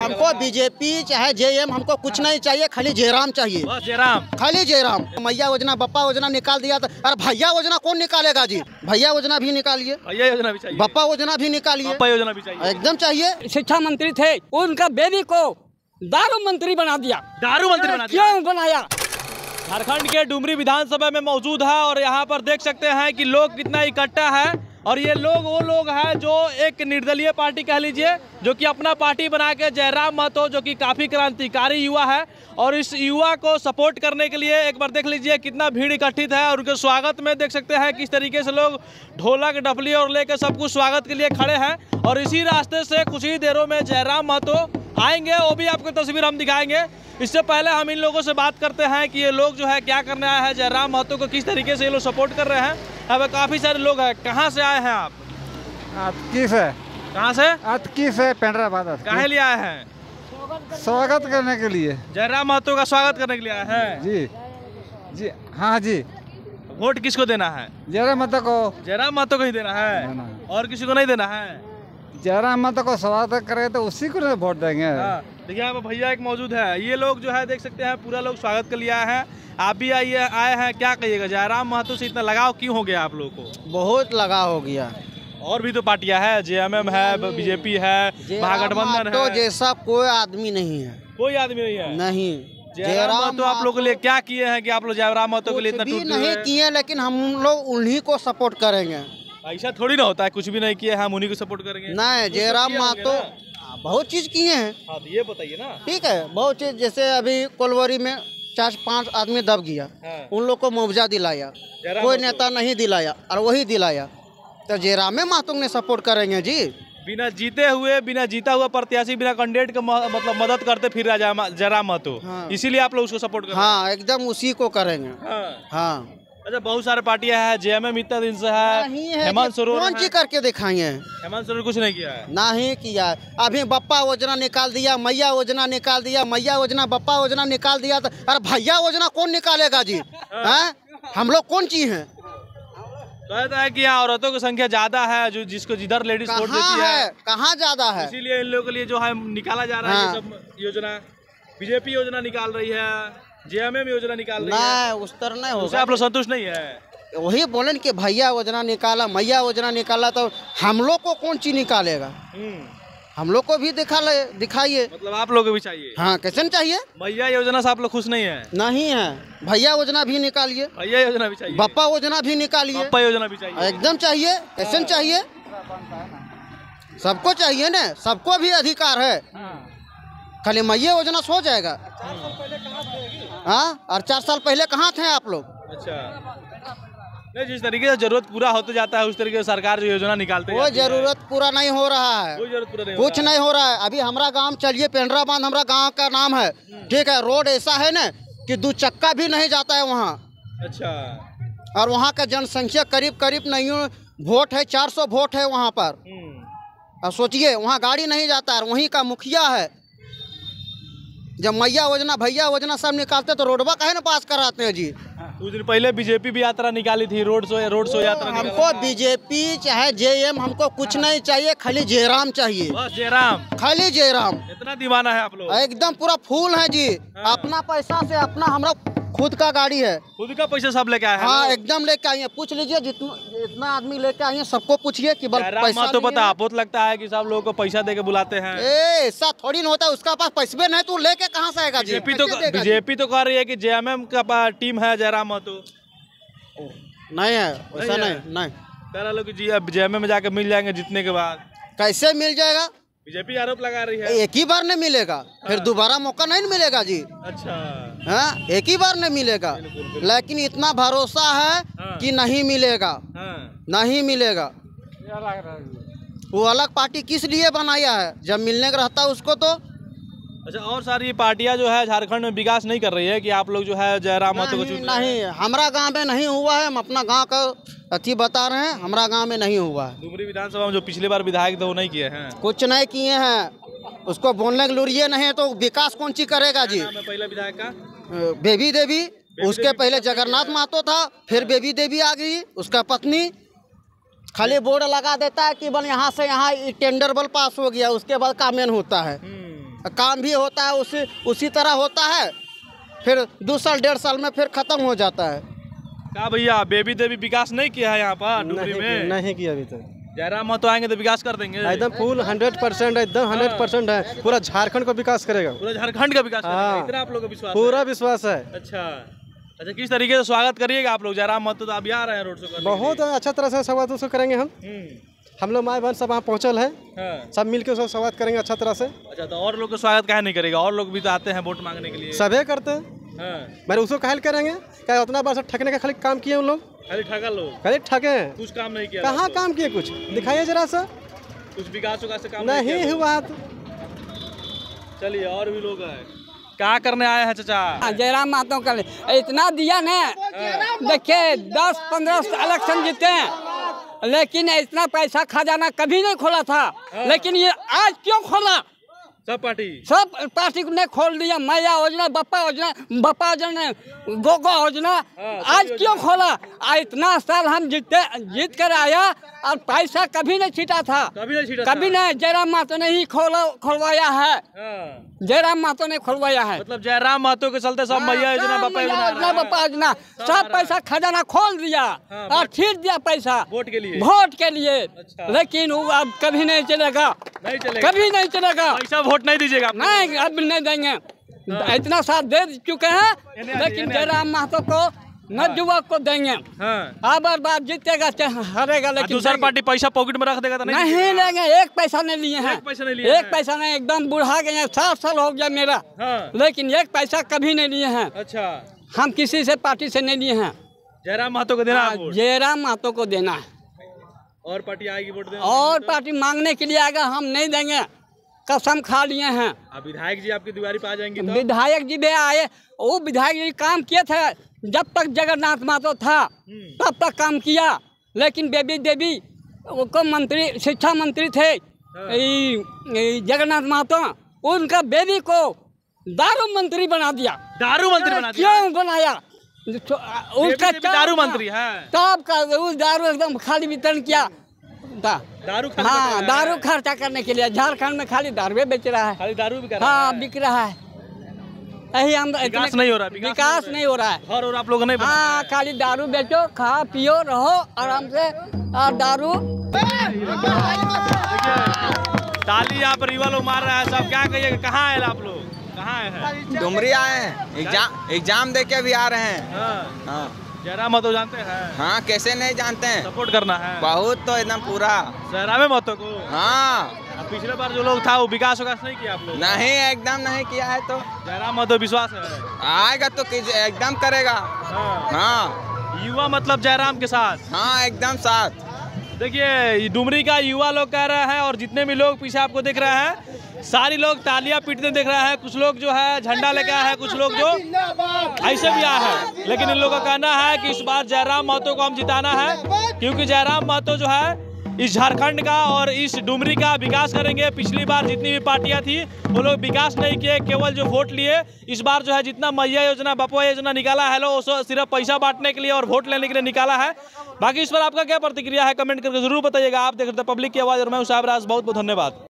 हमको बीजेपी चाहे जेएम हमको कुछ नहीं चाहिए, खाली जयराम चाहिए। जयराम, खाली जयराम। मैया योजना बप्पा योजना निकाल दिया था, अरे भैया योजना कौन निकालेगा जी? भैया योजना भी निकालिए, भैया योजना भी चाहिए, बप्पा योजना भी निकालिए, बप्पा योजना भी चाहिए, एकदम चाहिए। शिक्षा मंत्री थे, उनका बेबी को दारू मंत्री बना दिया। दारू मंत्री बना दिया, क्यों बनाया? झारखंड के डुमरी विधानसभा में मौजूद है और यहाँ पर देख सकते हैं कि लोग कितना इकट्ठा है। और ये लोग वो लोग हैं जो एक निर्दलीय पार्टी कह लीजिए, जो कि अपना पार्टी बना के जयराम महतो जो कि काफ़ी क्रांतिकारी युवा है, और इस युवा को सपोर्ट करने के लिए एक बार देख लीजिए कितना भीड़ इकट्ठित है। और उनके स्वागत में देख सकते हैं किस तरीके से लोग ढोलक डफली और लेकर सब कुछ स्वागत के लिए खड़े हैं। और इसी रास्ते से कुछ ही देरों में जयराम महतो आएंगे, वो भी आपको तस्वीर हम दिखाएंगे। इससे पहले हम इन लोगों से बात करते हैं कि ये लोग जो है क्या करने आए हैं, जयराम महतो को किस तरीके से ये लोग सपोर्ट कर रहे हैं। अब काफ़ी सारे लोग हैं, कहाँ से आए हैं आप? अतकीफ है। कहाँ से? अतकीफ है, पेंड्राबाद। काहे लिए आए हैं? स्वागत करने के लिए। जयराम महतो का स्वागत करने के लिए आए हैं जी जी, हाँ जी। वोट किसको देना है? जयराम महतो को। जयराम महतो को ही देना है, और किसी को नहीं देना है? जयराम महतो को स्वागत करेंगे तो उसी को वोट देंगे। देखिए यहाँ पर भैया एक मौजूद है, ये लोग जो है देख सकते हैं पूरा लोग स्वागत के लिए आए हैं। आप भी आए हैं, क्या कहिएगा जयराम महतो से इतना लगाव क्यों हो गया आप लोगों को? बहुत लगाव हो गया। और भी तो पार्टियां हैं, जेएमएम है, बीजेपी है, महागठबंधन तो है। जैसा कोई आदमी नहीं है, कोई आदमी नहीं है। नहीं। जयराम महतो आप लोगों के लिए क्या किए हैं कि आप लोग जयराम महतो के लिए इतना टूटे नहीं किए, लेकिन हम लोग उन्हीं को सपोर्ट करेंगे। ऐसा थोड़ी ना होता है, कुछ भी नहीं किए हम उन्हीं को सपोर्ट करेंगे। नहीं, जयराम महतो बहुत चीज किए हैं। हाँ तो ये बताइए ना। ठीक है, बहुत चीज, जैसे अभी कोलवरी में 4-5 आदमी दब गया, उन लोग को मुआवजा दिलाया, कोई नेता नहीं दिलाया और वही दिलाया, तो जयराम महतो ने सपोर्ट करेंगे जी। बिना जीता हुआ प्रत्याशी, बिना कैंडिडेट का मतलब मदद करते फिर जयराम महतो, इसीलिए आप लोग उसको सपोर्ट करेंगे। हाँ, एकदम उसी को करेंगे। हाँ। अच्छा, बहुत सारे पार्टियां हैं, जेएमएम इतना दिन से है, हेमंत सोरेन कौन चीज करके दिखाएंगे? हेमंत सोरेन कुछ नहीं किया है, नहीं किया। अभी बप्पा योजना निकाल दिया, मैया योजना निकाल दिया, मैया योजना बप्पा योजना निकाल दिया, तो अरे भैया योजना कौन निकालेगा जी? हैं? हम लोग कौन चीज हैं? कहता है कि यहाँ औरतों की संख्या ज्यादा है, जो जिसको जिधर लेडीज वोट देती है, कहाँ ज्यादा है, इसीलिए इन लोगों के लिए जो है निकाला जा रहा है ये सब योजना। बीजेपी योजना निकाल रही है, जेएमएम योजना निकाल रही है, उस तरह नहीं होगा। आप लोग संतुष्ट नहीं है? वही बोले कि भैया योजना निकाला, मैया योजना निकाला, तो हम लोग को कौन चीज निकालेगा? हम लोग को भी दिखाइए। मतलब आप लोग को भी चाहिए? हाँ, कैसे चाहिए? मैया योजना से आप लोग खुश नहीं है? नहीं है। भैया योजना भी निकालिए, भैया योजना भी चाहिए, बप्पा योजना भी निकालिए, बप्पा योजना भी चाहिए, एकदम चाहिए। कैसे चाहिए? सबको चाहिए ना, सबको भी अधिकार है। खाली मैया योजना से हो जाएगा? हाँ, और 4 साल पहले कहाँ थे आप लोग? अच्छा, नहीं, जिस तरीके से जरूरत पूरा होते जाता है उस तरीके से सरकार जो योजना निकालते हैं, वो जरूरत पूरा नहीं हो रहा है, कोई जरूरत पूरा नहीं, कुछ नहीं हो रहा है। अभी हमारा गांव चलिए, पेंड्राबाद हमारा गांव का नाम है, ठीक है। रोड ऐसा है ना कि 2 चक्का भी नहीं जाता है वहाँ। अच्छा, और वहाँ का जनसंख्या करीब नहीं, वोट है 400 वोट है वहाँ पर। अब सोचिए, वहाँ गाड़ी नहीं जाता है, वहीं का मुखिया है। जब मैया योजना भैया योजना सब निकालते तो रोडवा काहे न पास कराते हैं जी? कुछ दिन पहले बीजेपी भी यात्रा निकाली थी, रोड शो यात्रा। हमको बीजेपी चाहे जेएम हमको कुछ नहीं चाहिए, खाली जयराम चाहिए। बस जयराम, खाली जयराम। इतना दीवाना है आप लोग? एकदम पूरा फूल है जी। अपना पैसा से, अपना हमरा खुद का गाड़ी है, खुद का पैसा सब लेके आए हैं। हाँ, एकदम लेके आइए। पूछ लीजिए जितना आदमी लेके आइए, सबको पूछिए कि पैसा तो पता आपको लगता है कि सब लोगों को पैसा देके बुलाते हैं। ऐसा थोड़ी ना होता है, उसका पास पैसे नहीं तो लेके कहाँ से आएगा जी? बीजेपी तो कह रही है कि जेएमएम का टीम है जयराम महतो। नहीं है, वैसा नहीं कह रहा लोग कि जेएमएम में जाके मिल जाएंगे जीतने के बाद। कैसे मिल जाएगा? बीजेपी आरोप लगा रही है। एक ही बार नहीं मिलेगा, फिर दोबारा मौका नहीं मिलेगा जी। अच्छा, हाँ, एक ही बार नहीं मिलेगा, लेकिन इतना भरोसा है कि नहीं मिलेगा। नहीं मिलेगा। वो अलग पार्टी किस लिए बनाया है, जब मिलने का रहता है उसको तो। अच्छा, और सारी पार्टियां जो है झारखंड में विकास नहीं कर रही है कि आप लोग जो है जयराम महतो को चुन? नहीं, हमारा गांव में नहीं हुआ है। हम अपना गांव का अथी बता रहे हैं, हमारा गांव में नहीं हुआ है। डुमरी विधानसभा में जो पिछली बार विधायक थे वो नहीं किए हैं? कुछ नहीं किए हैं, उसको बोलने के लुरिये नहीं है तो विकास कौन सी करेगा जी? पहला विधायक का बेबी देवी, उसके पहले जगन्नाथ महतो था, फिर बेबी देवी आ गई, उसका पत्नी। खाली बोर्ड लगा देता है कि बल यहाँ से यहाँ टेंडर बल पास हो गया, उसके बाद कामेन होता है। काम भी होता है उसी तरह होता है, फिर 2 साल 1.5 साल में फिर ख़त्म हो जाता है। क्या भैया बेबी देवी विकास नहीं किया है यहाँ पर डुमरी में? नहीं किया अभी तक। जयराम महतो आएंगे तो विकास कर देंगे एकदम फुल 100% एकदम 100% है, पूरा झारखंड को विकास करेगा, पूरा झारखंड का विकास करेगा। हाँ। इतना आप लोगों को विश्वास पूरा विश्वास है। अच्छा, किस तरीके से स्वागत करिएगा आप लोग? जयराम महतो तो अभी आ रहे हैं रोड शो करने बहुत अच्छा तरह से स्वागत उसको करेंगे हम लोग माए बहन सब वहाँ पहुँचल है, सब मिलके उसका स्वागत करेंगे अच्छा तरह से। अच्छा, तो और लोग को स्वागत काहे नहीं करेगा? और लोग भी तो आते हैं वोट मांगने के लिए। सभी करते हैं, मैंने उसको कहल करेंगे क्या उतना बार ठगने का खाली काम किए उन लोग, खाली ठगा लोग, खाली ठगे हैं, कुछ काम नहीं किया। कहाँ काम किए? कुछ दिखाइए जरा सा, कुछ विकास से काम नहीं हुआ। चलिए और भी लोग हैं, क्या करने आए हैं चाचा? जयराम महतो का इतना दिया ना, देखिए 10-15 इलेक्शन जीते हैं, लेकिन इतना पैसा खजाना कभी नहीं खोला था, लेकिन ये आज क्यों खोला? सब पार्टी ने खोल दिया। मैया योजना, बप्पा योजना, गोगो योजना, आज क्यों खोला? इतना साल हम जीत कर आया और पैसा कभी नहीं छीटा था, कभी नहीं। जयराम महतो ने ही खोलवाया है, जयराम महतो ने खोलवाया है। मतलब जयराम महतो के चलते सब मैया योजना, बप्पा योजना, सब पैसा खजाना खोल दिया और छीट दिया पैसा वोट के लिए। लेकिन वो अब कभी नहीं चलेगा, कभी नहीं चलेगा। पैसा वोट नहीं दीजिएगा? नहीं, अब नहीं देंगे। इतना साथ दे चुके हैं, लेकिन जयराम महतो को नवयुवक को देंगे। अब बार जीतेगा हारेगा, लेकिन दूसरा पार्टी पैसा पॉकेट में रख देगा तो नहीं लेंगे। एक पैसा नहीं लिए हैं, एक पैसा नहीं, एकदम बुढ़ा गए हैं, 60 साल हो गया मेरा, लेकिन एक पैसा कभी नहीं लिए हैं। अच्छा, हम किसी से पार्टी से नहीं लिए हैं। जयराम महतो को देना है? जयराम महतो को देना है। और पार्टी आएगी वोट देने? और पार्टी मांगने के लिए आएगा, हम नहीं देंगे, कसम खा लिए हैं। अब विधायक जी आपकी दीवारी पे आ जाएंगे तो? विधायक जी भी आए, वो विधायक जी काम किए थे जब तक जगन्नाथ महतो था, तब तक काम किया। लेकिन बेबी देवी को मंत्री, शिक्षा मंत्री थे जगन्नाथ महतो, उनका बेबी को दारू मंत्री बना दिया। दारू मंत्री बना दिया? क्यों बनाया? उसका दारू मंत्री है, तब का उस दारू एकदम खाली वितरण किया था। हाँ, दारू खर्चा करने के लिए। झारखंड में खाली दारू बेच रहा है, खाली दारू भी कर रहा है। हाँ, बिक रहा है। यही हम विकास नहीं हो रहा, विकास नहीं हो रहा है। और आप लोगों ने हाँ, खाली दारू बेचो, खा पियो, रहो आराम से, और दारू। ताली यहाँ पर युवा लोग मार रहा है सब। क्या कहिएगा, कहाँ आए आप लोग? कहाँ आए हैं? डुमरी आए हैं, एग्जाम दे के भी आ रहे हैं। हाँ। जयराम महतो जानते हैं? हाँ, कैसे नहीं जानते हैं, सपोर्ट करना है बहुत, तो एकदम पूरा जयराम महतो को। हाँ, पिछले बार जो लोग था वो विकास नहीं किया आप लोग? नहीं, एकदम नहीं किया है। तो जयराम महतो विश्वास है आएगा तो एकदम करेगा। हाँ, युवा मतलब जयराम के साथ। हाँ, एकदम साथ। देखिए डुमरी का युवा लोग कह रहे हैं, और जितने भी लोग पीछे आपको दिख रहे हैं, सारी लोग तालियां पीटते दिख रहे हैं। कुछ लोग जो है झंडा लेके आए हैं, कुछ लोग जो ऐसे भी आए हैं। लेकिन इन लोगों का कहना है कि इस बार जयराम महतो को हम जिताना है, क्योंकि जयराम महतो जो है इस झारखंड का और इस डुमरी का विकास करेंगे। पिछली बार जितनी भी पार्टियां थी वो लोग विकास नहीं किए, केवल जो वोट लिए। इस बार जो है जितना मैया योजना, बप्पा योजना निकाला है वो सिर्फ पैसा बांटने के लिए और वोट लेने के लिए निकाला है। बाकी इस पर आपका क्या प्रतिक्रिया है, कमेंट करके जरूर बताइएगा। आप देख रहे थे पब्लिक की आवाज़ और मैं हूं साहब राज। बहुत बहुत धन्यवाद।